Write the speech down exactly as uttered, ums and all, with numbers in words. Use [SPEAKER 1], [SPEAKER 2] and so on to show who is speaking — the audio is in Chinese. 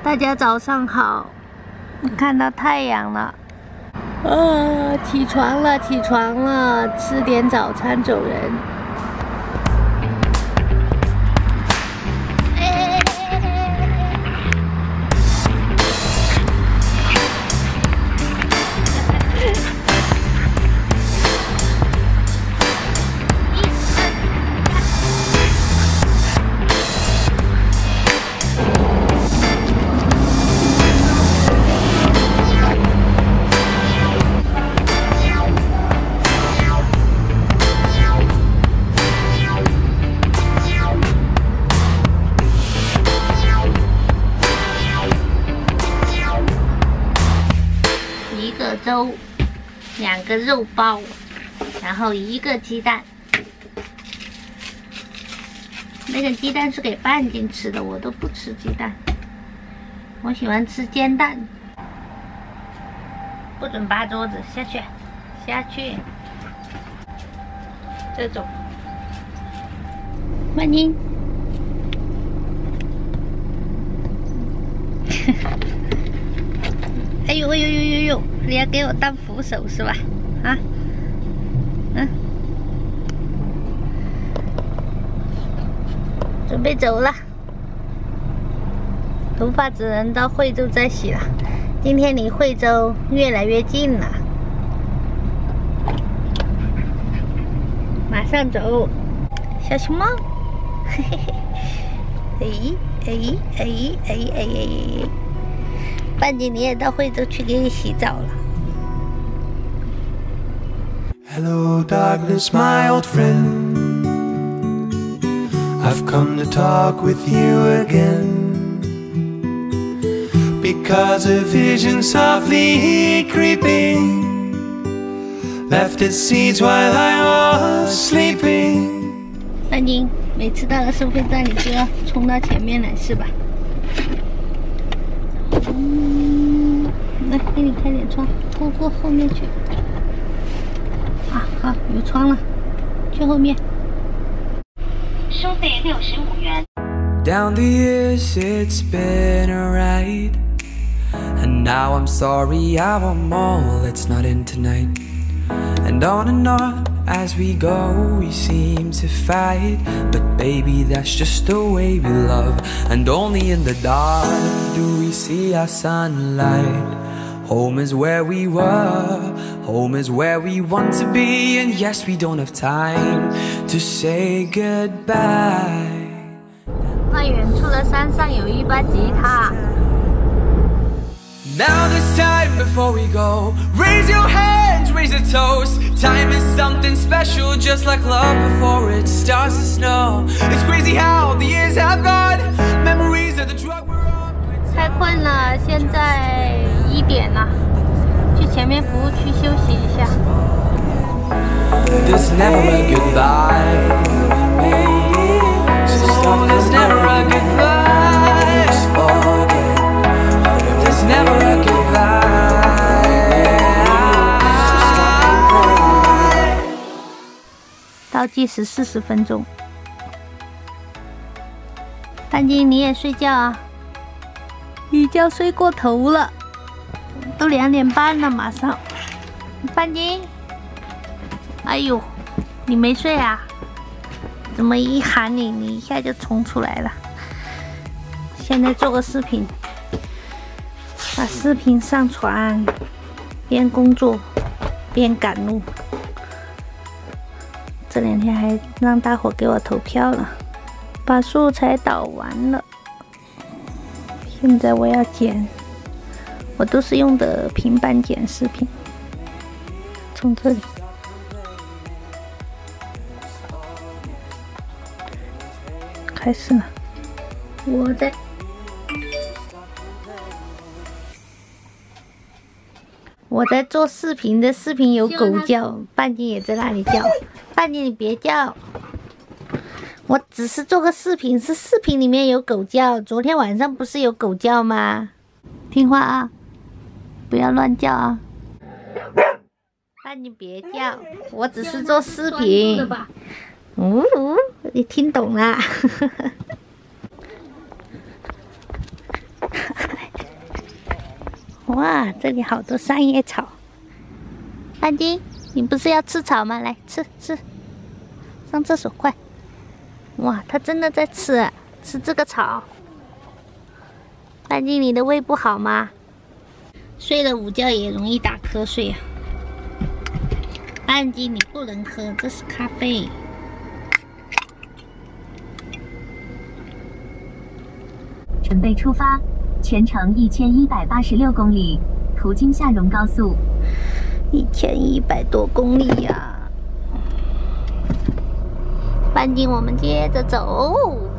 [SPEAKER 1] 大家早上好，看到太阳了，啊，起床了，起床了，吃点早餐走人。一个粥，两个肉包，然后一个鸡蛋。那个鸡蛋是给半斤吃的，我都不吃鸡蛋，我喜欢吃煎蛋。不准扒桌子，下去，下去。这种，慢点。哎呦哎呦呦呦呦！你要给我当扶手是吧？啊，嗯，准备走了。头发只能到惠州再洗了。今天离惠州越来越近了，马上走，小熊猫。嘿嘿嘿，哎哎哎哎哎哎！半斤你也到惠州去给你洗澡了。Hello, darkness, my old friend. I've come to talk with you again. Because a vision softly creeping left its seeds while I was sleeping. 半斤，每次到了收费站，你就要冲到前面来，是吧？嗯，来，给你开点窗，过过后面去。啊，好，有窗了，去后面。收费六十五元。Down the years, it's been a ride, and now I'm sorry I want more. Let's not end tonight. And on and on as we go, we seem to fight, but baby, that's just the way we love. And only in the dark do we see our sunlight. Home is where we were, home is where we want to be. And yes, we don't have time to say goodbye. 那远处的山上有一把吉他。Now this time before we go, raise your hands, raise a toast. Time is something special, just like love before it starts to snow. It's crazy how the years have gone. Memories of the drug we're on. 太困了，现在一点了，去前面服务区休息一下。There's never a goodbye. So there's never a goodbye. There's never a goodbye. 倒计时四十分钟。半斤，你也睡觉啊？一觉睡过头了，都两点半了，马上。半斤，哎呦，你没睡啊？怎么一喊你，你一下就冲出来了？现在做个视频，把视频上传，边工作边赶路。这两天还让大伙给我投票了，把素材导完了。现在我要剪，我都是用的平板剪视频。从这里开始了，我在我在做视频的视频有狗叫，半斤也在那里叫，半斤你别叫。我只是做个视频，是视频里面有狗叫。昨天晚上不是有狗叫吗？听话啊，不要乱叫啊！半斤别叫，我只是做视频。呜呜，你听懂啦？ 哇，这里好多三叶草。安迪，你不是要吃草吗？来吃吃，上厕所快。哇，它真的在吃，吃这个草。安迪，你的胃不好吗？睡了午觉也容易打瞌睡啊。安迪，你不能喝，这是咖啡。
[SPEAKER 2] 准备出发，全程一千一百八十六公里，途经下荣高速。
[SPEAKER 1] 一千一百多公里呀、啊！半径我们接着走。